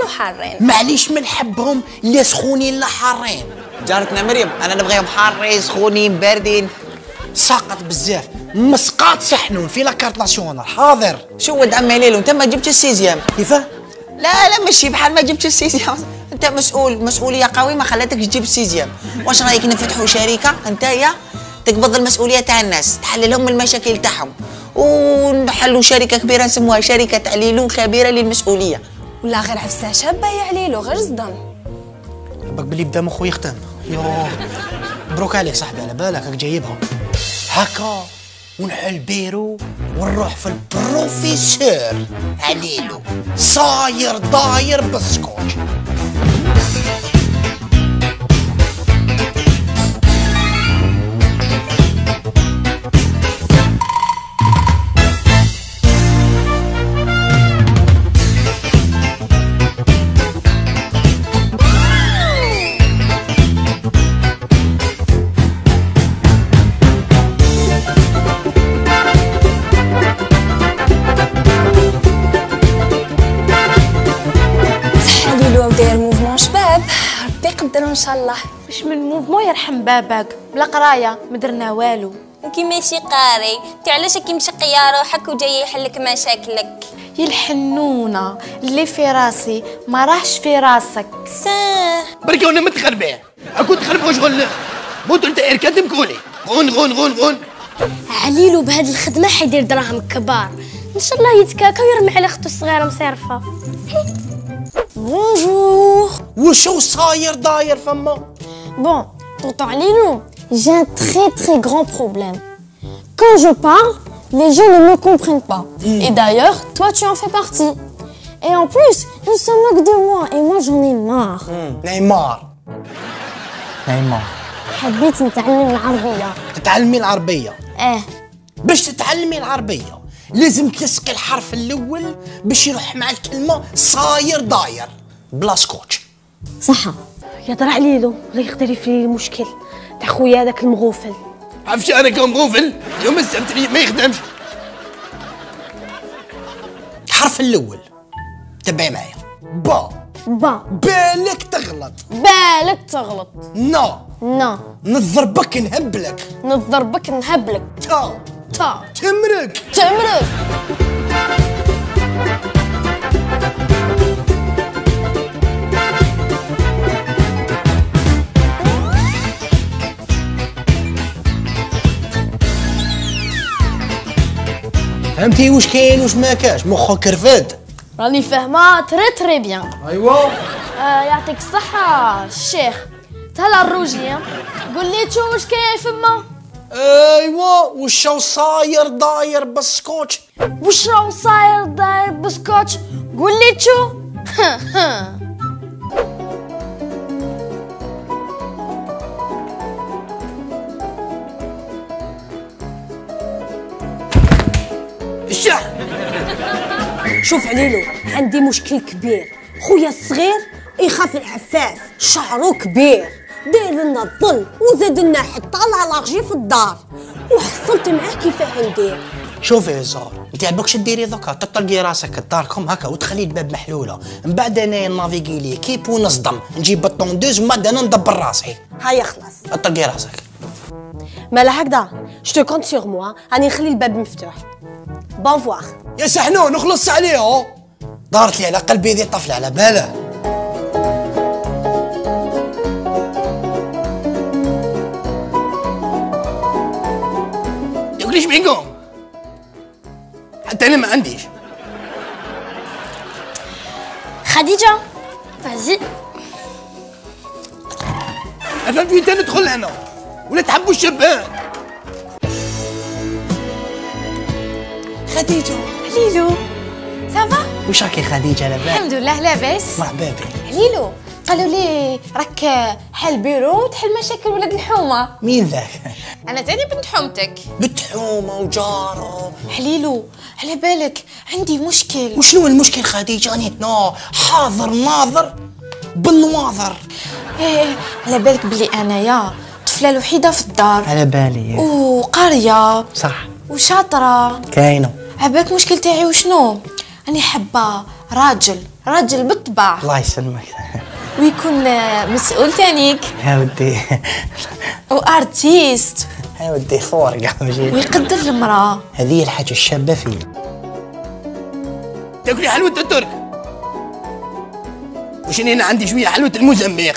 نحنو حارين. معليش ما نحبهم لا سخونين لا حارين. جارتنا مريم انا نبغيهم حارين سخونين باردين. ساقط بزاف مسقاط سحنون في لاكارت ناسيونال حاضر. شو ولد عمي ليلو انت ما جبتش السيزيام. كيفاه؟ لا ماشي بحال ما جبتش السيزيام. انت مسؤوليه قويمه خلاتك تجيب السيزيام. واش رايك نفتحوا شركه انتيا تقبض المسؤوليه تاع الناس تحل لهم المشاكل تاعهم ونحلوا شركه كبيره نسموها شركه عليلو خبيره للمسؤوليه. ولا غير عفسه شابه يا عليلو غير صدام. باك بلي بدا مخو يختم. يوه مبروك عليك صاحبي على بالك راك جايبها هكا ونحل بيرو ونروح في البروفيسور عليلو صاير داير بالسكوتش. داير موفمون شباب ربي يقدروا ان شاء الله. واش من موفمون يرحم باباك بلا قرايه ما درنا والو. كي ماشي قاري انت علاش كي مشقيه روحك وجاي يحلك مشاكلك؟ يا الحنونه اللي في راسي ما راهش في راسك. ساه بركي وانا متخربع اكون تخربع شغل موتو انت اركد مكولي غون عليلو بهاد الخدمه حيدير دراهم كبار ان شاء الله يتكاكا ويرمي على اختو الصغيره مصيرفه. Bonjour. وشو صاير داير فما؟ Bon, tonton Alilou, j'ai un très grand problème. Quand je parle, les gens ne me comprennent pas. Et d'ailleurs, toi tu en fais partie. Et en plus, ils se moquent de moi et moi j'en ai marre. نيمار حبيت نتعلم العربية. تتعلمي العربية؟ باش تتعلمي العربية لازم تلصقي الحرف الأول باش يروح مع الكلمة صاير داير بلا سكوتش. صح. يا درا عليلو الله يقدر يفري لي المشكل تاع خويا هذاك المغوفل. عرفت انا كمغوفل يوم السبت ما يخدمش. الحرف الأول تبعي معايا با. بالك تغلط. نو. نضربك نهبلك. تا. تمرك. فهمتي واش كاين واش ما كاش مخك كرفد. راني فاهمة تري بيان. ايوا يعطيك الصحة الشيخ. تهلا الروجي قول لي شو واش كاين فما. ايوا وشو صاير داير بالسكوتش. قول لي شو. الشح. شوف عليلو عندي مشكل كبير. خويا الصغير يخاف العفاف شعره كبير داير لنا الظل وزاد لنا حتى لالاغجي في الدار وحصلت معاه كيفاه ندير. شوفي يا زهر انت عباكش ديري دوكا تطلقي راسك داركم هكا وتخلي الباب محلوله من بعد انا نافيغي لي كيب ونصدم نجيب الطوندوز ومن بعد انا ندبر راسي. هيا خلاص طلقي راسك. مالا هكذا جو كونت سيغ موا راني نخلي الباب مفتوح. بون فواغ. يا سحنون نخلص عليه دارت لي على قلبي ذي طفله على باله. ليش بينقوم؟ حتى انا ما عنديش. خديجة فازي. فهمتي انت ندخل انا ولا تحبوا الشبان. خديجة عليلو سافا. واش راكي خديجة لاباس؟ الحمد لله لاباس. مرحبا بك. عليلو قالوا لي راك حل بيرو وتحل مشاكل ولاد الحومه. مين ذاك؟ انا تاني بنت حومتك. بنت حومه وجاره. عليلو على بالك عندي مشكل. وشنو المشكل خديجه؟ انا حاضر ناظر بالنواظر. ايه على بالك بلي انايا طفله الوحيده في الدار. على بالي. وقاريه. صح. وشاطره. كاينه. عباك مشكل تاعي وشنو؟ راني حابه راجل راجل بالطبع الله يسلمك. ويكون مسؤول تانيك يا ودي وارتيست يا ودي خورق ويقدر المرأة. هذه الحاجة الشابة فيه. تاكلي حلوة الترك؟ وش هنا عندي شوية حلوة الموزمبيق.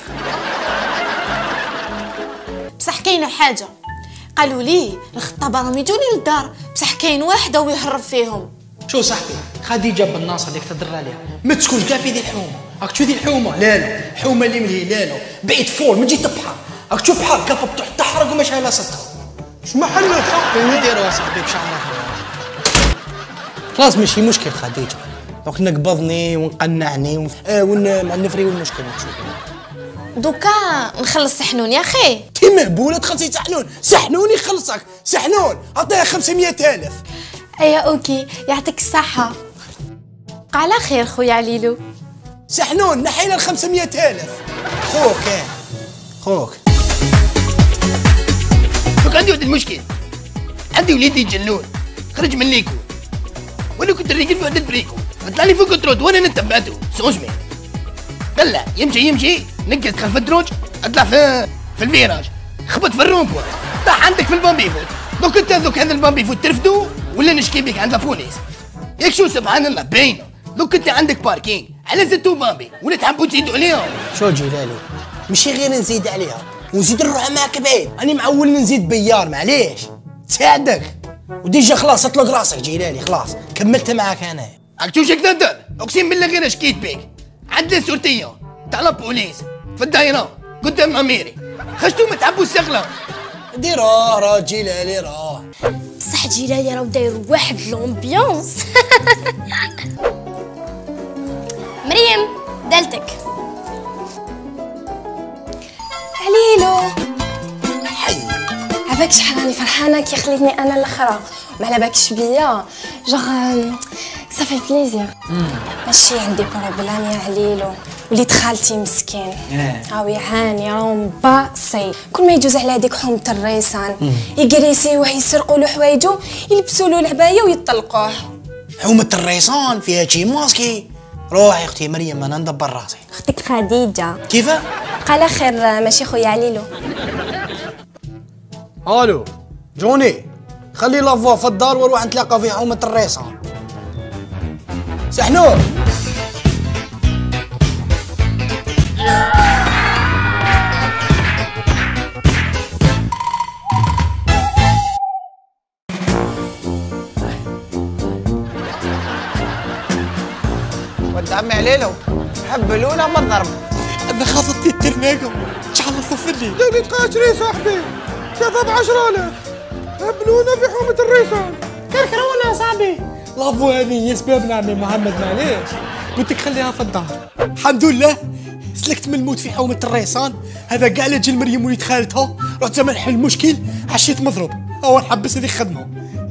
بصح كاينه حاجه، قالوا لي الخطابه راهم يجوني للدار، بصح كاين واحده ويهرب فيهم. شو صاحبي خديجة بالناصر اللي تهضر عليها ما تسكنش كاع في ذي الحومة. راك تشوف ذي الحومة؟ لا لا، الحومة اللي من الهلال بعيد فول من جهة البحر. راك تشوف بحر كابا تحرق وما شايلها صدقة. اش ما حلو صاحبي نديرو صاحبي بشعرك. خلاص ماشي مشكل خديجة، دوك نقبضني ونقنعني ونفريو المشكل نشوف. دوكا نخلص سحنون يا اخي. تي مهبولة تخلصي سحنون، سحنون يخلصك، سحنون عطيها 500,000. ايا اوكي يعطيك الصحة. على خير خويا عليلو. سحنون نحينا ال 500,000. خوك خوك. دوك عندي واحد المشكل، عندي وليدي جنون خرج من ليكو، وانا كنت الرجل في واحد البريكو، طلع لي فوق التروت وانا نتبعته سوزمي. طلع يمشي نقز خلف الدروج، اطلع في الفيراج، خبط في الرومبو، طاح عندك في البامبي فوت. دوك انت هذا البامبي فوت ترفدو ولا نشكي بك عند البوليس؟ ياك شو سبحان الله باينه. دوك انت عندك باركينغ على زدتو بامبي ولا تحبوا تزيدوا عليهم؟ شو جلالي ماشي غير نزيد عليها ونزيد نروح معاك بعيد، راني معول نزيد بيار معليش تساعدك. وديجا خلاص اطلق راسك جلالي، خلاص كملت معاك انا. راك تشوف شك تهدر؟ اقسم بالله غير شكيت بك. عندنا صورتيه تاع البوليس في الدايره قدام اميري، خشتو ما تحبوا السخله. دي راه جلالي راه بصح جيلاني راهو داير واحد لومبيونس. مريم دالتك. عليلو حي. عباك شحال راني فرحانه كي خليتني انا الاخرى، ما على بالكش بيا جوغ صافي بليزير. ماشي عندي بروبلام يا عليلو، وليد خالتي مسكين هاو يعاني راهو مباصي، كل ما يجوز على هذيك حومة الريسان يقريسيوه يسرقوا له حوايجو يلبسوا له العبايه ويطلقوه. حومة الريسان فيها شي ماسكي. روحي اختي مريم انا ندبر راسي. اختك خديجه كيفاه؟ قال خير ماشي خويا عليلو. الو جوني خلي لافوا في الدار واروح نتلاقى في حومة الريسان. سحنون ولد عمي عليلو حبلونا من الضرب. انا خاصتي الترناقه شحال صفر لي. لا تقاشري صاحبي كذا ب 10,000 هبلونا في حومة الريسان. كركرونا صاحبي. لافو هذه هي سبابنا عمي محمد معليش، قلت لك خليها في الدار. الحمد لله سلكت من الموت في حومة الريسان، هذا كاع لاجل مريم وليد خالتها، رحت زعما نحل المشكل عشيت مضروب، هو نحبس هذيك الخدمه.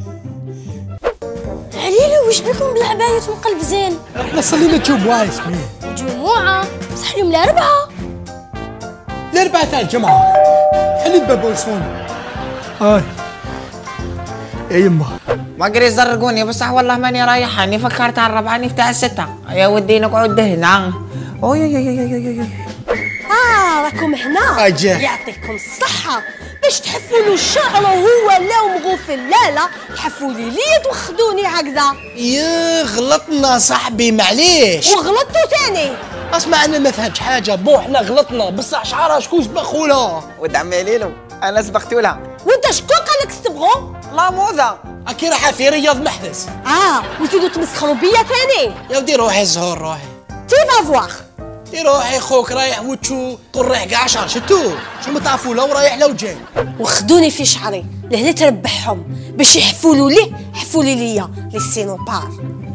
عليلو واش بكم بالعباية مقلبزين؟ احنا صلينا جمعة ياسمين. جمعة صح اليوم الأربعة. الأربعة تاع الجمعة. حليت باب وصون. هاي يا يما ما قري يزرقوني بصح والله ماني رايحاني، فكرت على الربعة نفتح 6. يا ودي نقعد هنا. راكم هنا أجا. يعطيكم الصحة باش تحفوا له الشعر وهو لا ومغوفل لا تحفوا لي ليد وخذوني هكذا. يا غلطنا صاحبي معليش. وغلطتوا ثاني. اسمع انا ما فهمتش حاجه، بو احنا غلطنا بصح شعرها شكون سبخولا؟ ولد عمي عليلو انا سبقتولها. وانت شكون قالك استبغوا؟ لا موذة اكي راح في رياض محدث. وتزيدوا تمسخروا بيا ثاني. يا ودي روحي زهور روحي. تي فافواغ. دي روحي خوك رايح وتشو طول رايح كاع شهر شتو شو ما تعرفوا لو رايح لو جاي. وخذوني في شعري لهنا تربحهم باش يحفولوا ليه حفولي ليا لي سينوبار.